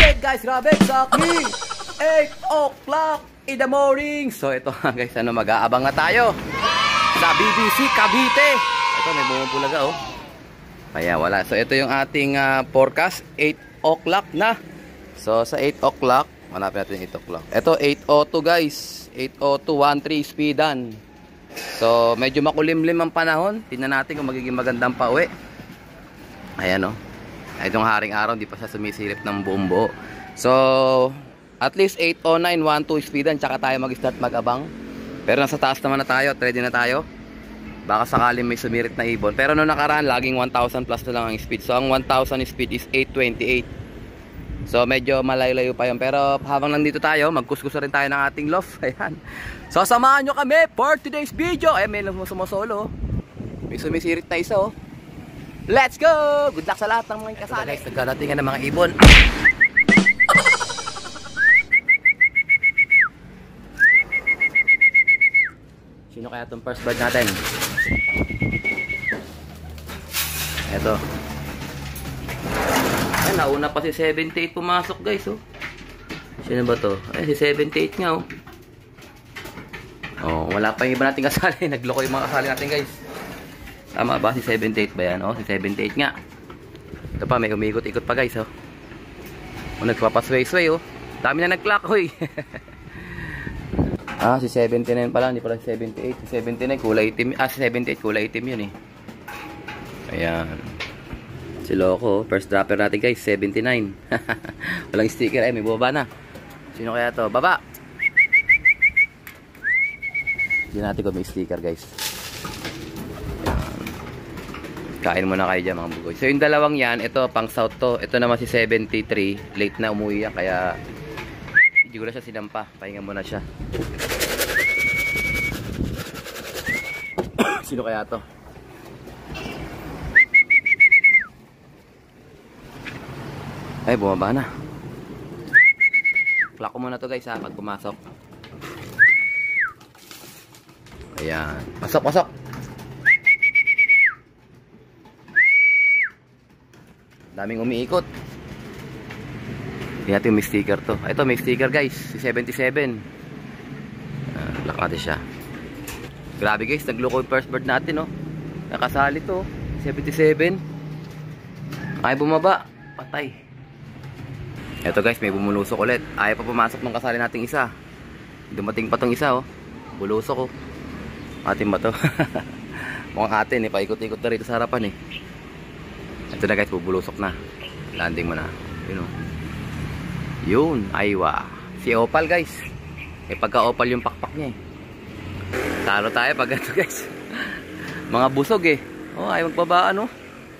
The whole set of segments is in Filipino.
Alright guys, grabe, exactly 8 o'clock in the morning. So ito guys, mag-aabang na tayo sa BBC Cavite. Ito, may bumubulaga oh. Kaya wala. So ito yung ating forecast, 8 o'clock na. So sa 8 o'clock, hanapin natin 8 o'clock. Ito 8:02 guys, 8:02, 13 speedan. So medyo makulimlim ang panahon. Tingnan natin kung magiging magandang pauwi. Ayan oh. Itong haring araw, di pa siya sumisilip ng buong buo. So, at least 8:09, 12 speedan, tsaka tayo mag-start mag-abang. Pero nasa taas naman na tayo, ready na tayo. Baka sakaling may sumirit na ibon. Pero noong nakaraan, laging 1,000 plus na lang ang speed. So, ang 1,000 speed is 828. So, medyo malayo-layo pa yun. Pero habang nandito tayo, magkuskuso rin tayo ng ating loft. Ayan. So, samahan nyo kami for today's video. Ay, may sumusolo. May sumisirit na isa oh. Let's go! Good luck sa lahat ng mga kasali. Guys, nagkaratingan ng mga ibon. Sino kaya itong first bird natin? Eto. Ay, nauna pa si 78 pumasok guys oh. Sino ba to? Ay, si 78 nga oh. Oh, wala pa yung iba natin kasali. Nagloko yung mga kasali natin guys. Tama ba? Si 78 ba yan? Oh, si 78 nga. Ito pa, may umikot-ikot pa guys oh. Oh, nagpapasway-sway oh. Dami na nag-clock hoy. Ah, si 79 pala, hindi pala si 78. Si 79 kulay itim. Ah, si 78 kulay itim yun eh. Ayan. Si Loco, first dropper natin guys, 79. Walang sticker eh, may bubaba na. Sino kaya to? Baba! Hindi natin kung may sticker guys. Kain muna kayo dyan mga bugoy. So yung dalawang yan, ito pang south to. Ito naman si 73. Late na umuwi yan, kaya hindi ko na siya sinampa. Pahinga muna siya. Sino kaya to? Ay, bumaba na. Clock ko muna to guys ha, pag pumasok. Ayan. Pasok, pasok. Daming umiikot. Hindi natin may sticker to. Ito may sticker guys. Si 77. Lock natin siya. Grabe guys. Nagloko yung first bird natin oh. Nakasali to. 77. Ay bumaba. Patay. Ito guys. May bumulusok ulit. Ayaw pa pumasok ng kasali nating isa. Dumating pa tong isa oh. Bulusok oh. Atin ba to? Mukhang atin eh. Paikot-ikot na rito sa harapan eh. Ito na guys, bubulusok na. Landing mo na. Yun o. Yun, aywa. Si Opal guys. Eh pagka-opal yung pakpak niya eh. Talo tayo pag ito guys. Mga busog eh. Oh, ay magbabaan oh.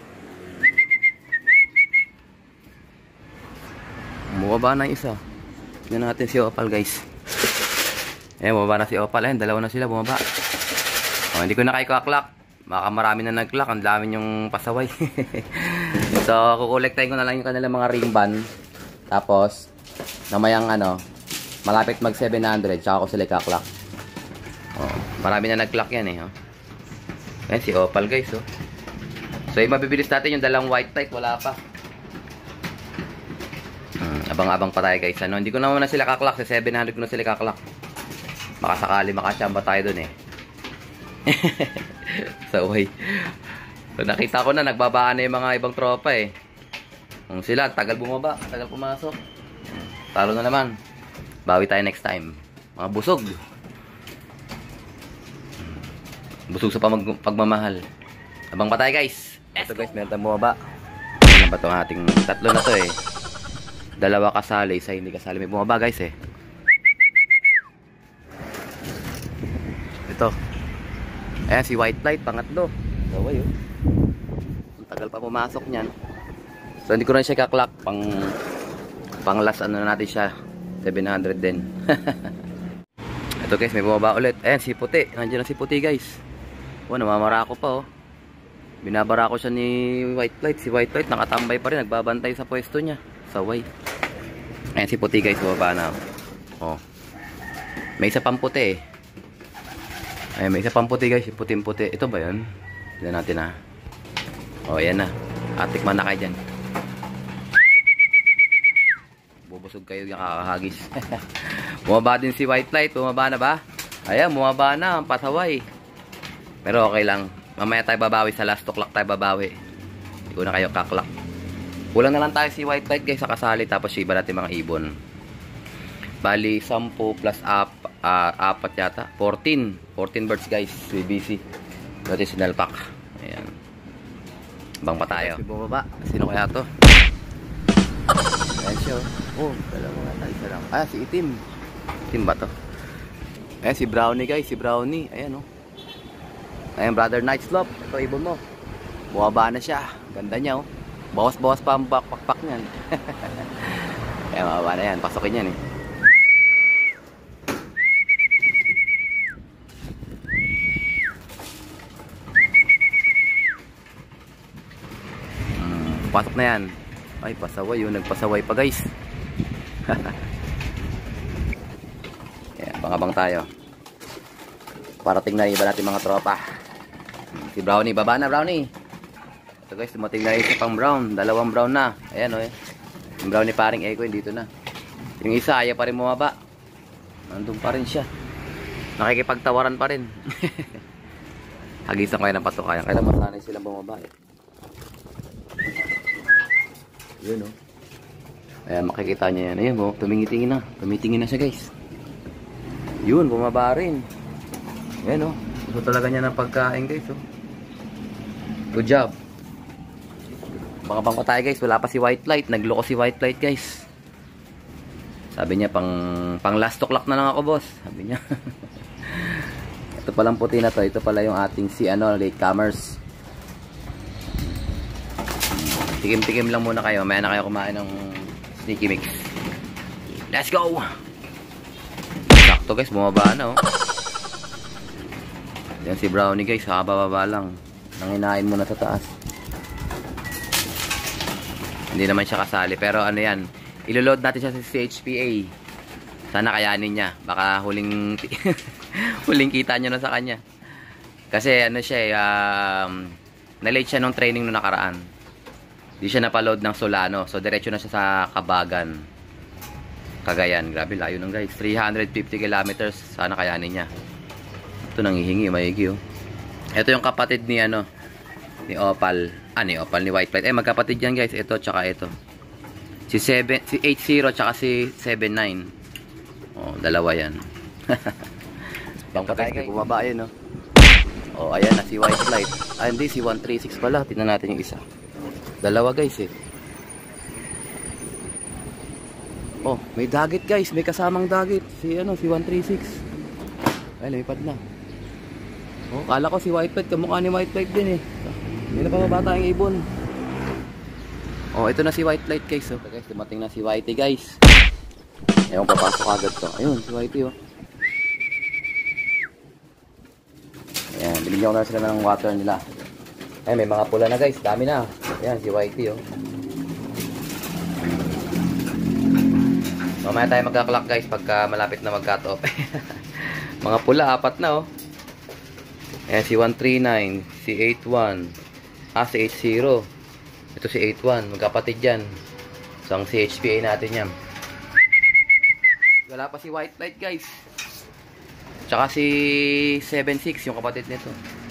Bumaba na isa. Tignan natin si Opal guys. Eh, bumaba na si Opal. Ayun, dalawa na sila bumaba. Oh, hindi ko na kayo kaklak. Baka marami na nag-clock, ang dami yung pasaway. So, kukolektahin ko na lang yung kanilang mga ring band. Tapos, namayang ano, malapit mag 700, tsaka ko sila i-clock. Oh, marami na nag-clock yan eh. Oh. Ayan, si Opal guys. Oh. So, yung mabibilis natin yung dalang white type, wala pa. Abang-abang pa tayo guys. Ano, hindi ko naman na sila ka-clock, sa 700 ko na sila ka-clock. Baka sakali makachamba tayo dun eh. So, so nakita ko na nagbabaan na yung mga ibang tropa eh. Kung sila tagal bumaba, tagal pumasok, talo na naman. Bawi tayo next time. Mga busog. Busog sa pagmamahal. Abang pa tayo guys. Ito guys, meron tayong bumaba. Ano ba itong ating tatlo na to eh. Dalawa kasali, isa hindi kasali. May bumaba guys eh. Ito. Ayan, si white light, pangatlo. Gaway oh. Ang tagal pa pumasok niyan. So, hindi ko na siya kaklak. Pang last ano na natin siya. 700 din. Ito guys, may bumaba ulit. Ayan, si puti. Nandiyan na si puti guys. Oh, namamara ko pa oh. Binabara ko siya ni white light. Si white light nakatambay pa rin. Nagbabantay sa pwesto niya. Saway. Ayan, si puti guys. Bumaba na oh. May isa pang puti eh. Ay, may isa pang puti guys, puting-puti. Ito ba yun? Tignan natin ha. O, yan na. Atikman na kayo dyan. busog kayo yung kakahagis. Bumaba din si white light. Bumaba na ba? Ayan, bumaba na ang pasaway. Pero okay lang. Mamaya tayo babawi sa last o'clock tayo babawi. Hindi ko na kayo kaklak. Kulang na lang tayo si white light guys sa kasali. Tapos iba natin mga ibon. Bali 10 plus 4 yata. 14 birds guys. BBC. Dati sinalpak. Ayan. Bang pa tayo. Bumaba. Sino kaya to? Ayan siya. Oh, dalawa nga tayo. Isa lang. Ah, si Itim. Itim ba to? Ayan si Brownie guys. Si Brownie. Ayan oh. Ayan brother Night Slope. Ito ibon mo. Bumaba na siya. Ganda niya oh. Bawas-bawas pa ang pakpak niyan. Ayan, mababa na yan. Pasokin yan eh. Pasok na yan. Ay, pasaway yun. Nagpasaway pa guys. Ayan, bang-abang tayo. Parating na iba natin mga tropa. Si Brownie. Baba na Brownie. Ito guys, dumating na isa pang brown. Dalawang brown na. Ayan o eh. Yung brown ni paring Eko dito na. Yung isa ayaw pa rin bumaba. Nandun pa rin siya. Nakikipagtawaran pa rin. Hagisan kayo ng patukayan. Kaya masanay silang bumaba eh. Yun o. Ayan, makikita nyo yan. Ayan o, tumingitingin na. Tumitingin na siya guys. Yun, bumaba rin. Ayan o. Gusto talaga niya ng pagkain guys o. Good job. Bang-abang pa tayo guys. Wala pa si white light. Nagloko si white light guys. Sabi niya pang last o'clock na lang ako boss. Sabi niya. Ito palang puti na to. Ito pala yung ating si latecomers. Tikim-tikim lang muna kayo. Mamaya na kayo kumain ng sneaky mix. Let's go! Sakto guys. Bumaba na oh. Yan si Brownie guys. Hababa lang. Nanginain muna sa taas. Hindi naman siya kasali. Pero ano yan. Iloload natin siya sa CHPA. Sana kayanin niya. Baka huling huling kita nyo na sa kanya. Kasi ano siya na-late siya nung training nung nakaraan. Hindi siya napaload ng Solano. So diretso na siya sa Kabagan. Cagayan. Grabe layo nung guys. 350 kilometers. Sana kayanin niya. Ito nangihingi. Maigi oh. Ito yung kapatid ni ni Opal. Ni Opal ni White Light. Magkapatid yan guys. Ito tsaka ito. Si 80 tsaka si 79. Oh, dalawa yan. Bang patay guys. Bumaba yun oh. Oh, ayan na si White Light. Hindi si 136 pala. Tingnan natin yung isa. Dalawa guys eh. Oh, may dagit guys. May kasamang dagit. Si si 136. Ay, lumipad na. Oh, kala ko si White Light. Kamukha ni White Light din eh. Hindi na pa mabata yung ibon. Oh, ito na si White Light guys. Oh, guys, dumating na si Whitey guys. Ewan, papasok agad to. Ayun, si Whitey oh. Ayan, binigyan ko na sila ng water nila. Ay, may mga pula na guys. Dami na. Ayan, si Whitey oh. Mamaya tayo magka-clock guys pagka malapit na mag-cut off. Mga pula, 4 na oh. Ayan, si 139, si 81, si 80. Ito si 81, magkapatid yan. So, ang CHPA natin yan. Wala pa si White Light guys. Tsaka si 76, yung kapatid nito.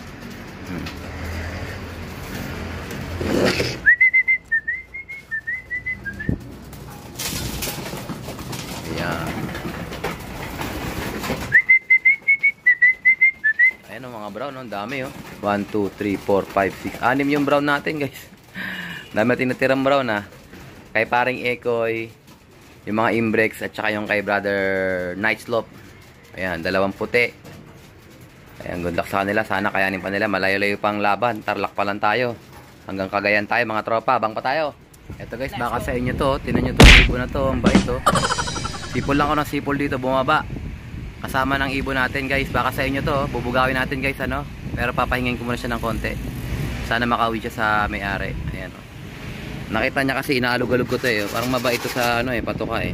Ayan. Ayan o mga brown, ang dami oh. 1, 2, 3, 4, 5, 6. 6 yung brown natin guys. Dami natin natirang brown ah. Kay paring Ekoy, yung mga Imbrex at saka yung kay brother Night Slope. Ayan, dalawang puti. Ayan, good luck sa kanila. Sana kayanin pa nila. Malayo-layo pang laban. Tarlac pa lang tayo. Hanggang Cagayan tayo mga tropa. Bang pa tayo. Eto guys, baka sa inyo to. Tinan nyo to, ibon na to. Ang bait to. Sipol lang ako ng sipol dito. Bumaba. Kasama ng ibon natin guys. Baka sa inyo to. Bubugawin natin guys ano. Pero papahingin ko muna siya ng konti. Sana makauwi siya sa may-ari. Ayan o. Nakita niya kasi inaalog-alog ko to eh. Parang mabait to sa patuka eh.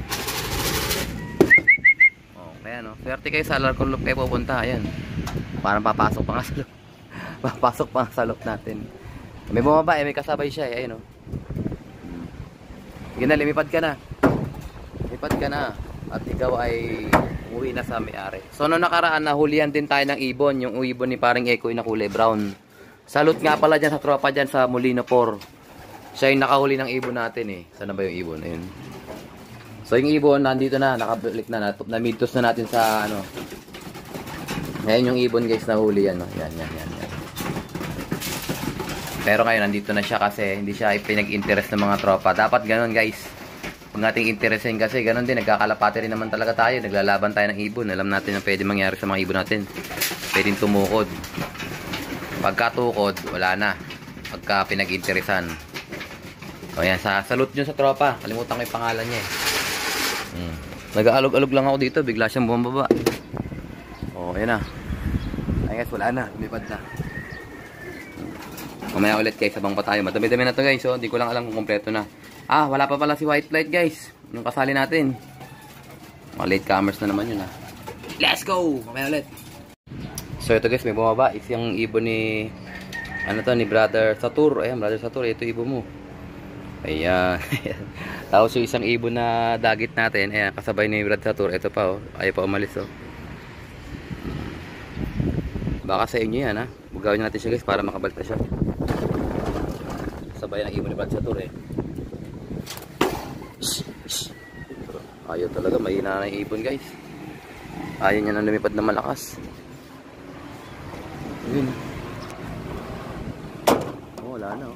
Oh, kaya no. Swerte kayo sa Alarcon Loop kayo pupunta. Ayan. Parang papasok pa nga sa loop. Papasok pa nga sa loop natin. May bumaba eh. May kasabay siya eh. Ayun o. Sige na, lumipad ka na. lumipad ka na at ikaw ay uwi na sa may-ari. So noong nakaraan, nahulihan din tayo ng ibon. Yung ibon ni paring Eko na kulay brown. Salute nga pala dyan sa tropa dyan sa Molino 4. Siya yung nakahuli ng ibon natin eh. Sana ba yung ibon? Ayun. So yung ibon nandito na, nakabalik na. Na-midtos na natin sa ano. Ngayon yung ibon guys, nahuli yan. No? Yan. Pero ngayon nandito na siya kasi hindi siya pinag-interest ng mga tropa. Dapat ganun guys. Kung ating interesin kasi ganun din, nagkakalapati rin naman talaga tayo, naglalaban tayo ng ibon, alam natin ang pwede mangyari sa mga ibon natin, pwedeng tumukod, pagkatukod wala na, pagka pinag-interesan. So yan, salute nyo sa tropa, kalimutan ko yung pangalan niya nag-aalog-alog lang ako dito, bigla siyang bumababa. Yan na, ay guys, wala na, lumipad na. Mamaya ulit guys, sabang pa tayo, madami-dami na to guys, so hindi ko lang alam kung kompleto na. Wala pa pala si White Light guys. Yung kasali natin. Mga late comers na naman yun Let's go! Mamaya ulit. So ito guys, may bumaba. Is yung ibon ni ni Brother Satur. Ayan, Brother Satur, ito ibon mo. Ayan. Tapos yung isang ibon na dagit natin. Ayan, kasabay ni Brother Satur. Ito pa ayaw pa umalis Baka sa inyo yan Bugawin natin siya guys para makabalik na siya. Sabay ng ibon ni Brother Satur Ayaw talaga, mahina na yung ibon guys. Ayaw niya na lumipad na malakas. Yun. Wala na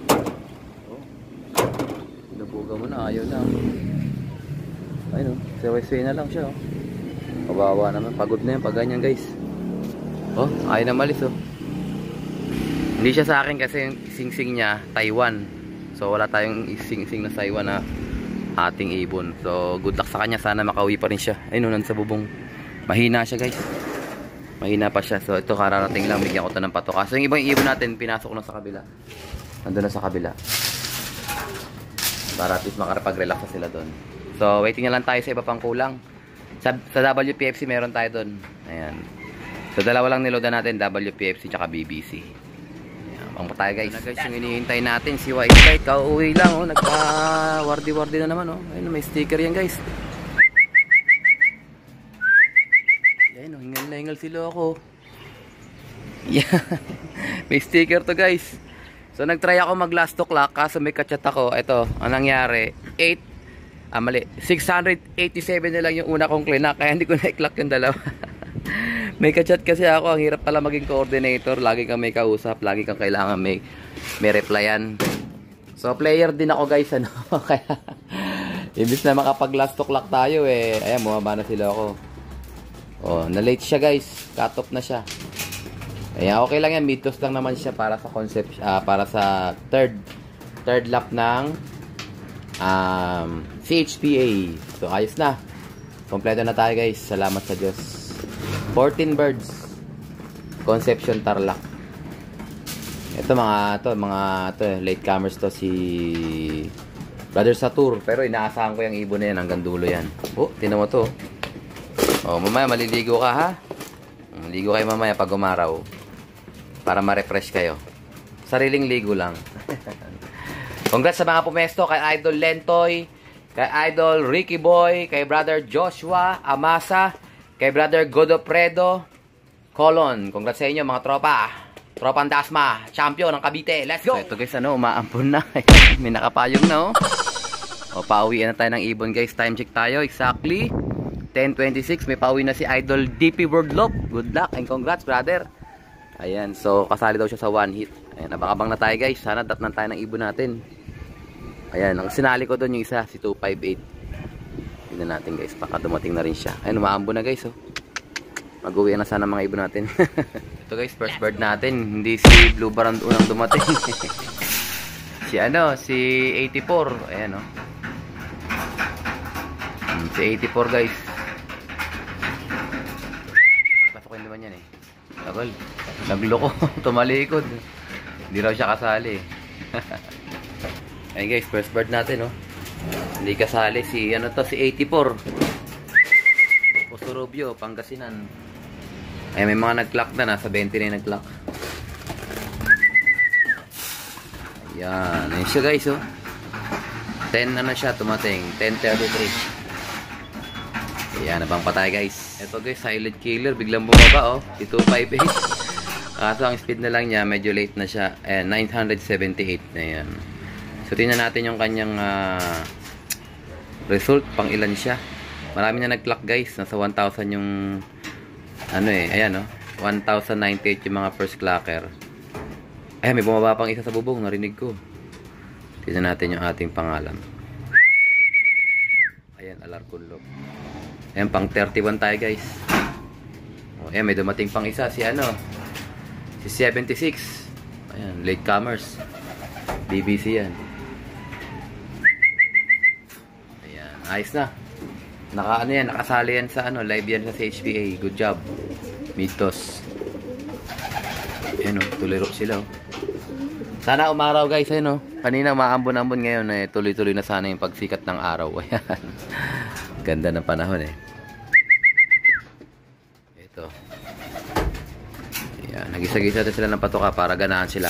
Nabuga mo na, ayaw na. Ayun sway na lang siya Kawawa naman, pagod na yan pag ganyan guys. Ayaw na malis Hindi siya sa akin kasi yung sing-sing niya Taiwan. So wala tayong sing-sing na Taiwan na ating ibon. So good luck sa kanya, sana makauwi pa rin siya. Ayun sa bubong. Mahina siya guys. Mahina pa siya. So ito kararating lang, bigyan ko to ng pato. Kaso yung ibang ibon natin pinasok na sa kabila. Nandun na sa kabila. Para at least makarapag-relax na sila doon. So waiting na lang tayo sa iba pang kulang. Sa WPFC meron tayo doon. Ayan. So dalawa lang niloadan natin, WPFC tsaka BBC. Ang patay guys. Guys, yung hinihintay natin si White Light, kauuwi lang nagka-wardi-wardi na naman Ayun, may sticker yan guys. Ayun, hingal na hingal sila ako. Yeah. May sticker to guys. So nagtry ako mag last to clock kaso may kachat ako. Ito, ang nangyari 687 na lang yung una kong klinak, kaya hindi ko na-clock yung dalawa. May kachat kasi ako, ang hirap pala maging coordinator. Lagi kang may kausap, lagi kang kailangan may replyan. So player din ako guys Kaya imbis na makapag last to clock tayo ayan, bumaba na sila ako. Na late siya guys, cut off na siya. Ayan, okay lang yan, midtoss lang naman siya para sa concept, para sa third lap ng CHPA. So ayos na, kompleto na tayo guys, salamat sa Diyos. 14 birds, Conception Tarlac. Ito mga late comers to, si Brother Satur. Pero inaasahan ko yung ibon na yan hanggang dulo yan. Tinan mo to. Mamaya maliligo ka ha. Ligo kayo mamaya pag umaraw para ma-refresh kayo. Sariling ligo lang. Congrats sa mga pumesto, kay Idol Lentoy, kay Idol Ricky Boy, kay Brother Joshua Amasa, kay Brother Godofredo Colon. Congrats sa inyo mga tropa. Tropang Dasma, champion ng Cavite. Let's go! So ito guys, umaampon na. May nakapayong na pauwian na tayo ng ibon guys. Time check tayo, exactly 10:26. May pauwi na si Idol DP World Love. Good luck and congrats brother. Ayan, so kasali daw siya sa one hit. Ayan, abang-abang na tayo guys. Sana datnan tayo ng ibon natin. Ayan, ang sinali ko doon yung isa, si 258. Tignan natin guys, baka dumating na rin siya. Ayun, umaambo na guys Mag-uwi na sana mga ibon natin. Ito guys, first bird natin. Hindi si Blue Baron unang dumating. si 84. Ayan si 84 guys. Pasukin naman yan Tagal. Nagloko. Tumalikod. Hindi raw siya kasali. Ayun guys, first bird natin Hindi kasali si si 84. Posorobio, Pangasinan. Ay, may mga nag-clock na, nasa 20 na yung nag-clock. Ayan, ayun siya guys 10 na siya tumating, 10:33. Ayan, nabang patay guys. Ito guys, silent killer. Biglang bumaba oh. 258. Kaso ang speed na lang niya, medyo late na siya. Ayan, 978 na yan. So, tingnan natin yung kanyang result. Pang ilan siya. Marami na nag-clock guys. Nasa 1,000 yung ano eh. Ayan oh. 1,098 yung mga first clocker. Ayan, may bumaba pang isa sa bubong. Narinig ko. Tingnan natin yung ating pangalan. Ayan, Alarcolop. Ayan, pang 31 tayo guys. O, ayan, may dumating pang isa. Si ano? Si 76. Ayan, latecomers. BBC yan. Ayan, ayos na. Ano yan, nakasali yan sa ano, live yan sa HPA. Good job. Mitos. Ayan o, tuliro sila o. Sana umaraw guys, ayun o. Kanina maambon-ambon, ngayon eh, tuloy-tuloy na sana yung pagsikat ng araw. Ayan. Ganda ng panahon eh. Ito. Ayan, nagisa-gisa sila ng patuka para ganahan sila.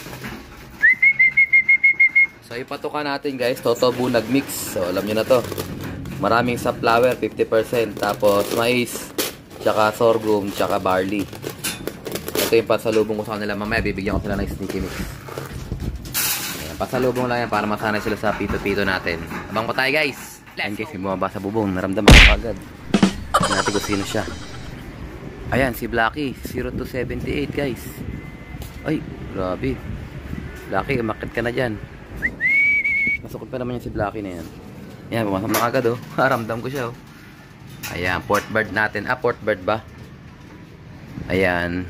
So yung patuka natin guys, Toto Bunag Mix. So alam nyo na to. Maraming sunflower, 50%. Tapos mais, tsaka sorghum, tsaka barley. Ito yung pasalubong ko sa kanila. Mamaya bibigyan ko sila ng sneaky mix. Ayan, pasalubong lang yan para masanay sila sa pito-pito natin. Abang pa tayo guys. Ayan guys, may bumaba sa bubong. Naramdaman ko agad. Tignan natin kung sino siya. Ayan, si Blacky. 0278 guys. Ay, grabe. Blacky, umakit ka na dyan. Masukot pa naman yan si Blacky na yan. Ayan, pumasok na agad oh. Ramdam ko siya oh. Ayan, port bird natin. Port bird ba? Ayan.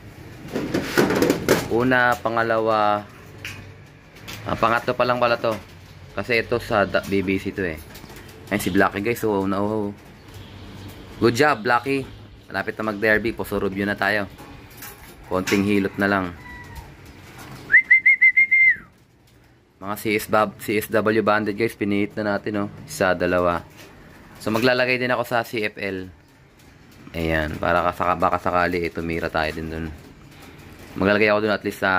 Una, pangalawa. Pangatlo pa lang pala to. Kasi ito sa BBC to eh. Ayan si Blacky guys. Oh, oh. Good job Blacky. Malapit na mag-derby. Puso review na tayo. Konting hilot na lang. Mga CSW banded guys. Pinihit na natin oh. Isa, dalawa. So maglalagay din ako sa CFL. Ayan. Para baka sakali tumira tayo din dun. Maglalagay ako dun at least sa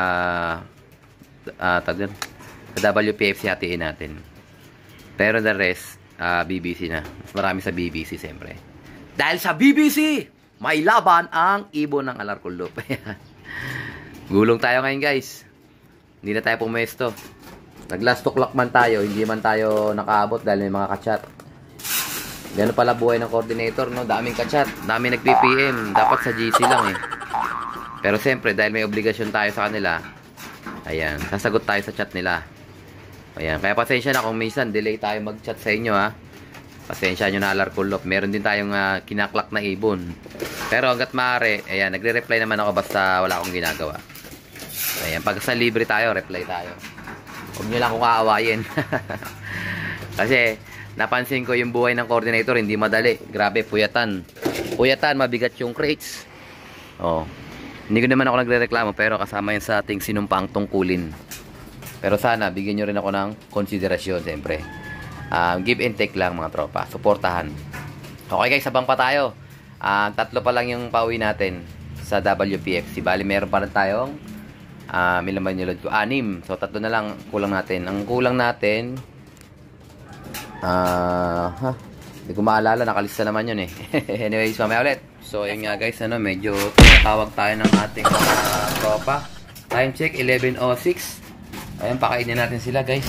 sa WPFC hatiin natin. Pero the rest BBC na. Mas marami sa BBC siyempre. Dahil sa BBC may laban ang ibon ng Alarcolop. Gulong tayo ngayon guys. Hindi na tayo pumesto. Nag-last o'clock man tayo, hindi man tayo nakaabot dahil may mga kachat. Gano'n pala buhay ng coordinator, no? Daming kachat, daming nag-PPM. Dapat sa GC lang eh. Pero siyempre, dahil may obligasyon tayo sa kanila, ayan, sasagot tayo sa chat nila. Ayan, kaya pasensya na kung minsan delay tayo mag-chat sa inyo ha. Pasensya nyo na Alarcolop. Meron din tayong kinaklak na ibon. Pero hanggat maaari, ayan, nagre-reply naman ako basta wala akong ginagawa. Ayan, pag sa libre tayo, reply tayo. Huwag nyo lang kung aawayin. Kasi, napansin ko yung buhay ng coordinator, hindi madali. Grabe, puyatan. Puyatan, mabigat yung crates. Oh. Hindi ko naman ako nagre-reklamo, pero kasama yan sa ating sinumpang tungkulin. Pero sana, bigyan nyo rin ako ng konsiderasyon, siyempre. Give and take lang, mga tropa. Suportahan. Okay guys, sabang pa tayo. 3 pa lang yung pauwi natin sa WPFC. Bali, meron pa rin tayong may laman nilod ko 6. So 3 na lang kulang natin. Ang kulang natin hindi ko maalala, nakalista naman yun eh. Anyways, mamaya ulit. So yun nga guys, medyo tinatawag tayo ng ating tropa. Time check 11:06. Ayan, pakainin natin sila guys.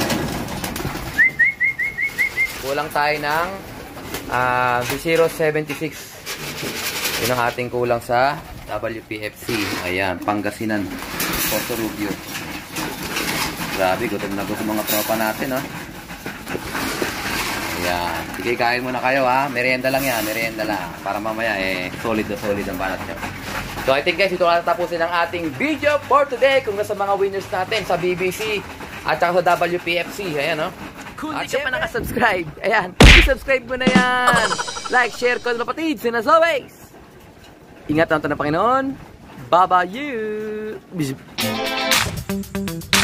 Kulang tayo ng 076. Yun ang ating kulang sa WPFC. Ayan, Pangasinan. Porto Rubio. Grabe, gutom na gutom mga tropa natin, ha. Ayan. Sige, kain muna kayo, ha. Merienda lang yan, merienda lang. Para mamaya, solid na solid ang banat nyo. So, I think guys, ito na tapusin ang ating video for today. Kung nasa mga winners natin sa BBC at saka sa WPFC. Ayan, no. At siya pa nakasubscribe. Ayan, i-subscribe mo na yan. Like, share, comment, kapatids. And as always, ingat ang ito ng Panginoon. Bye-bye you.